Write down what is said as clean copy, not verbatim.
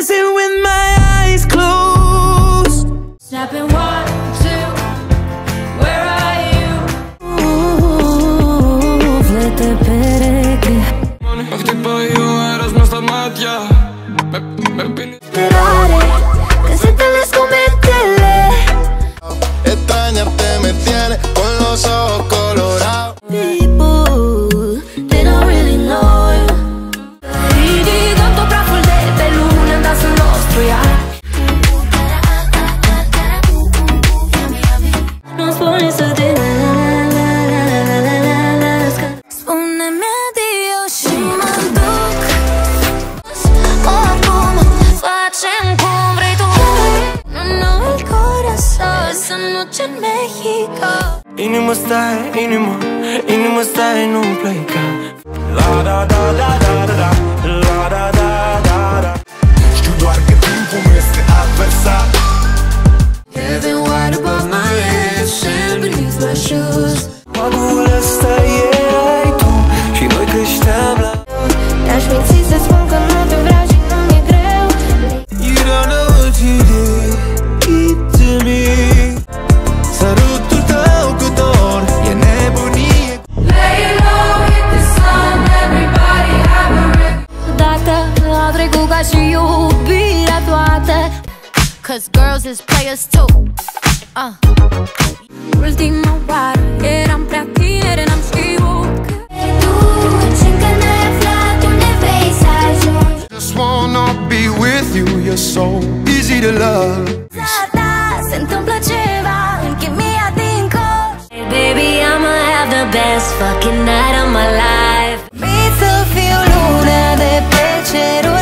dancing with my eyes closed. Snapping 1, 2, where are you? Flete pereche. Ach ty paiu, eras nuestra magia. Esperare, que se te les cometele. Extrañarte me tiene con los ojos colorados. People, they don't really know you. Ridicăm tot praful de pe lună în dansul nostru, iar nu spune să te nasc. Spune-mi adio și mă duc. Oricum facem cum vrei tu. No, el corazón se noche en México. Inima stai, inima stai, nu pleca. La da da da da da da, la da da da da. Știu doar că timpul este adversar. Heaven wide above my head, sand beneath my shoes. Pagul ăsta erai tu și noi creșteam la. Te-aș minți să spun că nu te vreau și nu mi-e greu. You don't know what you did to me. Sărutul tău cu dor e nebunie. Lay low, hit the sun, everybody have a rip. Odată a trecut ca și iubirea toată. Cause girls is players too. Ultima oară eram prea tineri, n-am știut că tu încă n-ai aflat unde vrei să ajungi. Just wanna be with you, you're so easy to love. Da, se întâmplă ceva în chimia din corp. Hey baby, I'ma have the best fucking night of my life. Mi să fiu luna de pe cerul